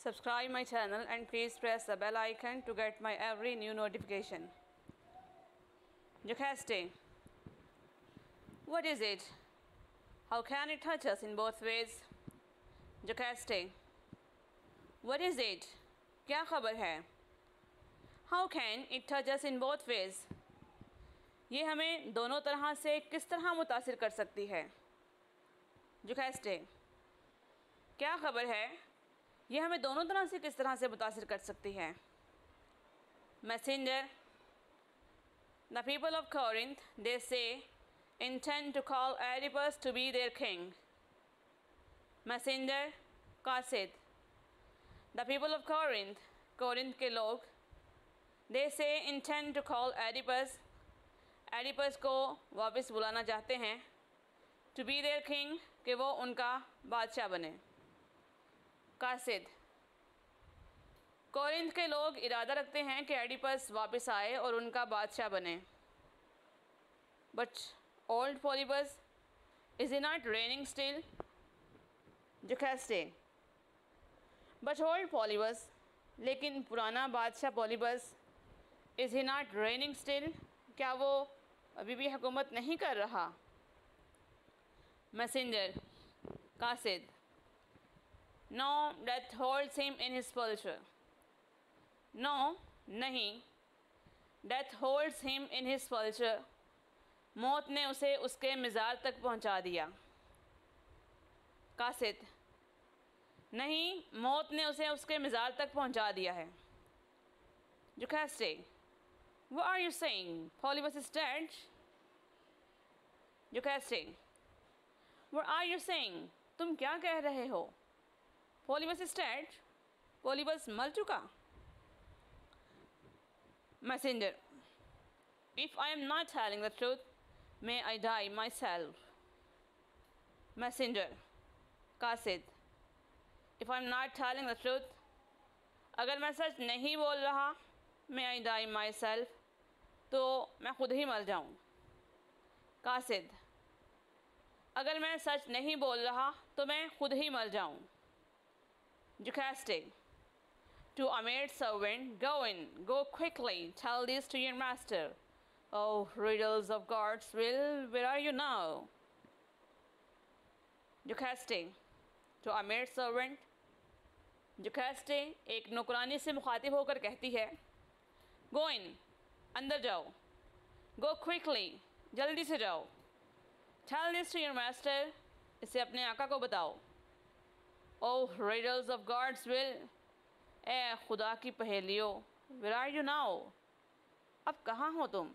Subscribe my channel and please press the bell icon to get my every new notification. Jocaste. What is it? How can it touch us in both ways? Jocaste. What is it? क्या खबर है? How can it touch us in both ways? ये हमें दोनों तरह से किस तरह मुतासिर कर सकती है? Jocaste. क्या खबर है? ये हमें दोनों तरह से किस तरह से मुतासिर कर सकती है? Messenger. The people of Corinth, they say, intend to call Oedipus to be their king. Messenger. कासिद. The people of Corinth, Corinth के लोग, they say intend to call Oedipus, Oedipus को वापस बुलाना चाहते हैं, to be their king, कि वो उनका बादशाह बने. कासिद. कोरिंथ के लोग इरादा रखते हैं कि एडिपस वापस आए और उनका बादशाह बने. But old Polybus, is he not reigning still? Jocaste. But old Polybus, लेकिन पुराना बादशाह पॉलीबस, is he not reigning still? क्या वो अभी भी हुकूमत नहीं कर रहा? Messenger. कासिद. No, death holds him in his pulcher. No, नहीं. Death holds him in his pulcher. मौत ने उसे उसके मिज़ार तक पहुंचा दिया. कासिद. नहीं, मौत ने उसे उसके मिज़ार तक पहुंचा दिया है. Jocaste. What are you saying? Polybus is dead? Jocaste. What are you saying? तुम क्या कह रहे हो? Polybus is dead? Polybus मर चुका. Messenger. If I am not telling the truth, may I die myself. Messenger. कासिद. If I am not telling the truth, अगर मैं सच नहीं बोल रहा, may I die myself, तो मैं खुद ही मर जाऊं. कासिद. अगर मैं सच नहीं बोल रहा तो मैं खुद ही मर जाऊं. Jocaste. To a maid servant, go in, go quickly, tell this to your master. Oh, riddles of God's will, where are you now? Jocaste. To a maid servant. Jocaste एक नौकरानी से मुखातिब होकर कहती है, Go in, अंदर जाओ. Go quickly, जल्दी से जाओ. Tell this to your master, इसे अपने आका को बताओ. Oh, riddles of God's will, ए खुदा की पहेलियों, where are you now? अब कहाँ हो तुम?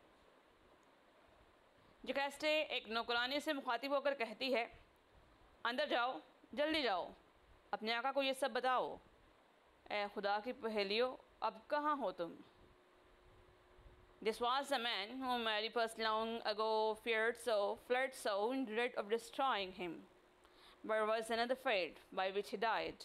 Jocaste एक नौकरानी से मुखातिब होकर कहती है, अंदर जाओ, जल्दी जाओ, अपने आका को ये सब बताओ. ए खुदा की पहेलियों, अब कहाँ हो तुम? This was a man whom Oedipus long ago feared so, fled so in dread of destroying him. But was another fate by which he died.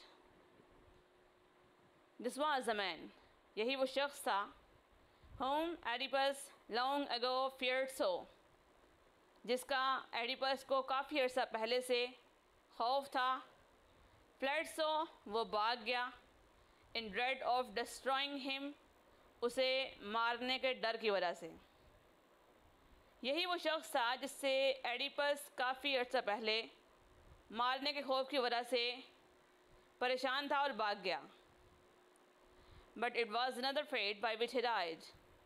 This was a man, यही वो शख्स था, whom Oedipus long ago feared so, जिसका Oedipus को काफ़ी अर्सा पहले से खौफ था. fled so, वो भाग गया. in dread of destroying him, उसे मारने के डर की वजह से. यही वो शख्स था जिससे एडिपस काफ़ी अर्सा पहले मारने के खौफ की वजह से परेशान था और भाग गया. But it was another fate by which he died.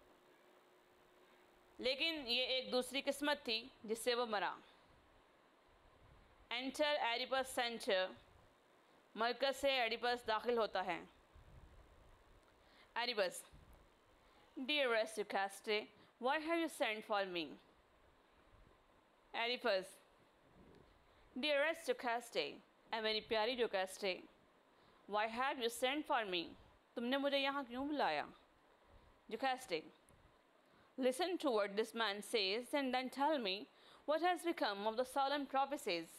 लेकिन ये एक दूसरी किस्मत थी जिससे वो मरा. Enter Oedipus center. मरकज़ से एडिपस दाखिल होता है. Oedipus. Dearest Jocaste, why have you sent for me? Oedipus. Dearest Jocaste, ऐ मेरी प्यारी Jocaste, why have you sent for me? तुमने मुझे यहाँ क्यों बुलाया? Jocaste. Listen to what this man says and then tell me what has become of the solemn prophecies.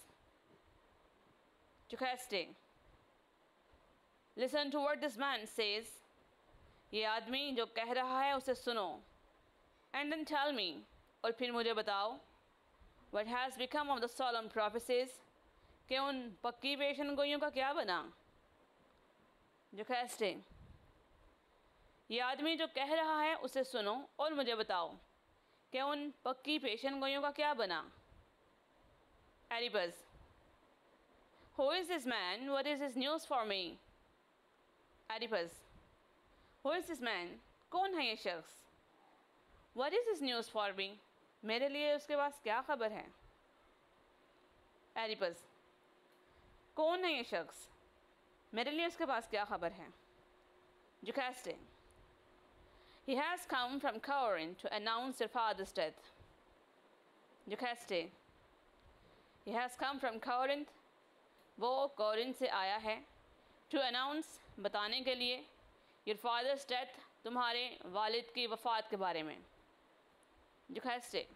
Jocaste. Listen to what this man says. ये आदमी जो कह रहा है उसे सुनो. And then tell me, और फिर मुझे बताओ, what has become of the solemn prophecies, कि उन पक्की पेशन गोइयों का क्या बना. जुकैस्टे, ये आदमी जो कह रहा है उसे सुनो और मुझे बताओ कि उन पक्की पेशन गोइयों का क्या बना। Oedipus, who is this man, what is his news for me. Oedipus, who is this man, कौन है ये शख्स। What is his news for me, मेरे लिए उसके पास क्या खबर है। एडिपस, कौन है ये शख्स, मेरे लिए उसके पास क्या खबर है। Jocasta, he has come from Corinth to announce your father's death. Jocasta, he has come from Corinth, वो कोरिंथ से आया है, to announce, बताने के लिए, your father's death, तुम्हारे वालिद की वफ़ात के बारे में। जुकैस्टे,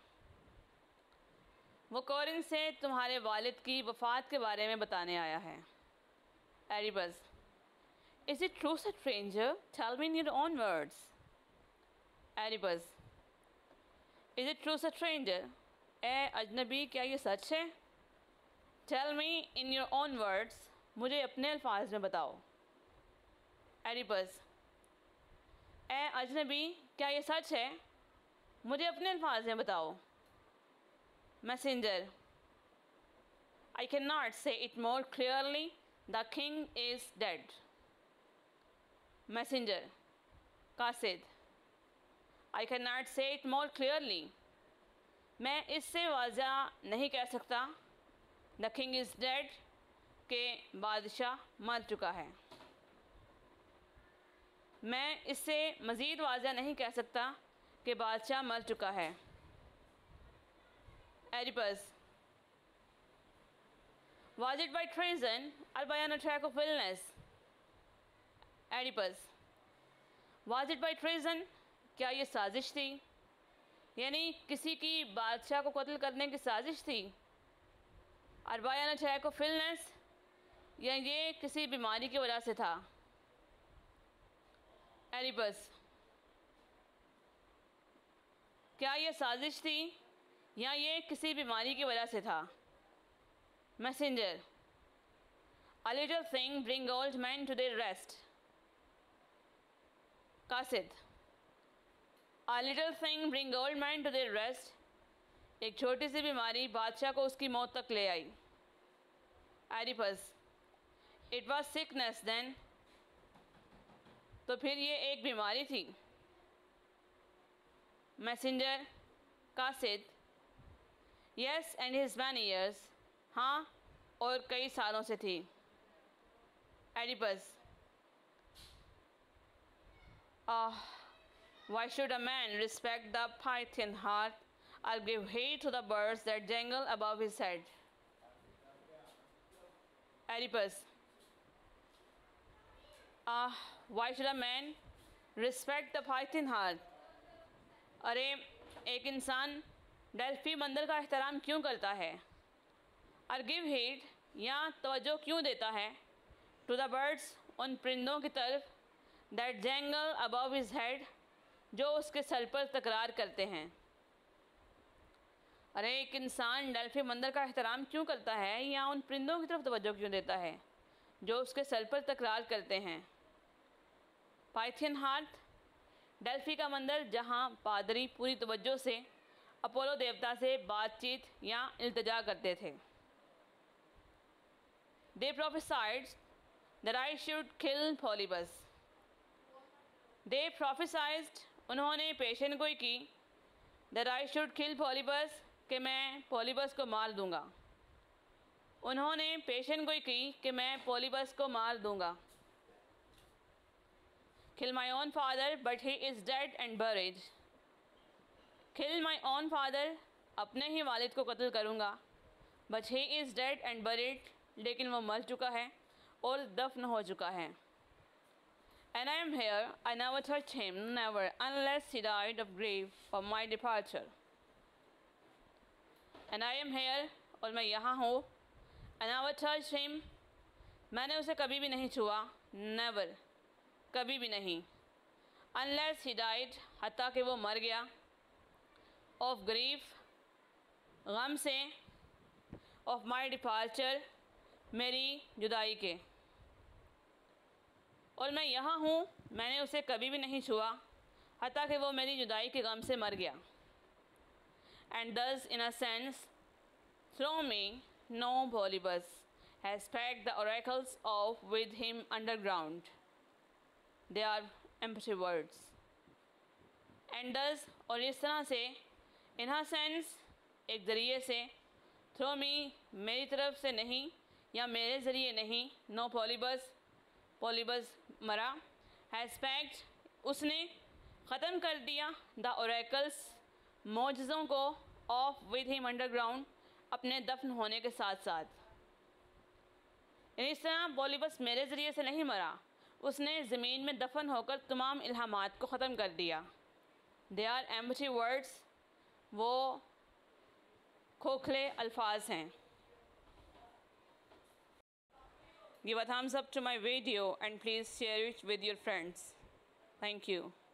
वो कोरिंथ से तुम्हारे वालिद की वफ़ात के बारे में बताने आया है। Oedipus, is it true, stranger? Tell me in your own words. Oedipus, is it true stranger, ए अजनबी क्या ये सच है। Tell me in your own words, मुझे अपने अल्फाज में बताओ। एडिपस, ए अजनबी क्या ये सच है, मुझे अपने अल्फाज में बताओ। Messenger, I cannot say it more clearly, the king is dead. Messenger, कासिद, I cannot say it more clearly, मैं इससे वाज़ा नहीं कह सकता, The king is dead, के बादशाह मर चुका है। मैं इससे मज़ीद वाज़ा नहीं कह सकता कि बादशाह मर चुका है। Oedipus, Was it by treason or by an attack of illness? Oedipus, Was it by treason, क्या ये साजिश थी, यानी किसी की बादशाह को कत्ल करने की साजिश थी। और by an attack of illness, या ये किसी बीमारी की वजह से था। एडिपस, क्या ये साजिश थी या ये किसी बीमारी की वजह से था। Messenger, a little thing bring old man to their rest. कासिद, A little thing bring old man to their rest, एक छोटी सी बीमारी बादशाह को उसकी मौत तक ले आई। Oedipus, it was sickness then, तो फिर ये एक बीमारी थी। मैसेंजर, कासिद, yes and his many years, हाँ और कई सालों से थी। Oedipus, why should a man respect the Pythian heart or give heed to the birds that jangle above his head? Oedipus, why should a man respect the Pythian heart? अरे एक इंसान Delphi मंदिर का एहतराम क्यों करता है, और गिव हीड या तवज्जो क्यों देता है, टू द बर्ड्स, उन परिंदों की तरफ, that jangle above his head, जो उसके सर पर तकरार करते हैं। अरे एक इंसान डेल्फी मंदिर का एहतराम क्यों करता है या उन परिंदों की तरफ तवज्जो क्यों देता है जो उसके सर पर तकरार करते हैं। पाइथियन हार्ट, डेल्फी का मंदिर जहाँ पादरी पूरी तवज्जो से अपोलो देवता से बातचीत या इल्तिजा करते थे। They prophesied that I should kill Polybus. They prophesied, उन्होंने पेशन गोई की, दैट आई शुड किल पॉलीबस, कि मैं पॉलीबस को मार दूंगा। उन्होंने पेशन गोई की कि मैं पॉलीबस को मार दूंगा। Kill my own father but he is dead and buried. Kill my own father, अपने ही वालिद को कत्ल करूँगा, but he is dead and buried, लेकिन वो मर चुका है और दफन हो चुका है। And I am here, I never touched him, never, unless he died of grief for my departure. And I am here, और मैं यहाँ हूँ, I never touched him, मैंने उसे कभी भी नहीं छुआ, never, कभी भी नहीं, unless he died, हत्ता कि वो मर गया, of grief, गम से, of my departure, मेरी जुदाई के, और मैं यहाँ हूँ, मैंने उसे कभी भी नहीं छुआ, हत्ता कि वो मेरी जुदाई के गम से मर गया। And thus, in a sense, through me, no Polybus has packed the oracles of with him underground. They are empty words. And thus, और इस तरह से, in a sense, एक ज़रिए से, through me, मेरी तरफ से नहीं या मेरे ज़रिए नहीं, no Polybus मरा, has packed, उसने ख़त्म कर दिया the oracles, मौजज़ों को ऑफ विद हिम अंडरग्राउंड, अपने दफन होने के साथ साथ। इस तरह पॉलीबस मेरे ज़रिए से नहीं मरा, उसने ज़मीन में दफन होकर तमाम इल्हामात को ख़त्म कर दिया। दे आर एम्प्टी वर्ड्स, वो खोखले अल्फाज हैं। Give a thumbs up to my video and please share it with your friends. Thank you.